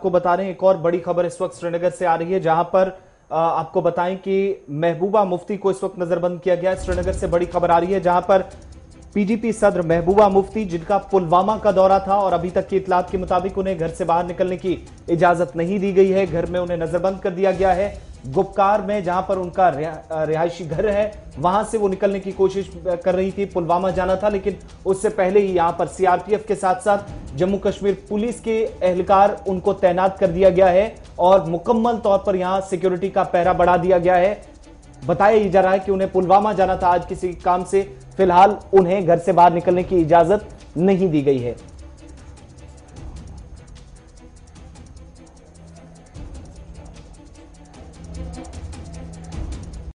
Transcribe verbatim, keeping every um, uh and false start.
आपको बता रहे हैं एक और बड़ी खबर इस वक्त श्रीनगर से आ रही है, जहां पर आपको बताएं कि महबूबा मुफ्ती को इस वक्त नजरबंद किया गया है। श्रीनगर से बड़ी खबर आ रही है, जहां पर पीजीपी सदर महबूबा मुफ्ती, जिनका पुलवामा का दौरा था और अभी तक की इतलात के मुताबिक उन्हें घर से बाहर निकलने की इजाजत नहीं दी गई है। घर में उन्हें नजरबंद कर दिया गया है। गुपकार में, जहां पर उनका रिहायशी घर है, वहां से वो निकलने की कोशिश कर रही थी। पुलवामा जाना था, लेकिन उससे पहले ही यहां पर सीआरपीएफ के साथ साथ जम्मू कश्मीर पुलिस के एहलकार उनको तैनात कर दिया गया है और मुकम्मल तौर पर यहां सिक्योरिटी का पहरा बढ़ा दिया गया है। बताया जा रहा है कि उन्हें पुलवामा जाना था आज किसी काम से, फिलहाल उन्हें घर से बाहर निकलने की इजाजत नहीं दी गई है।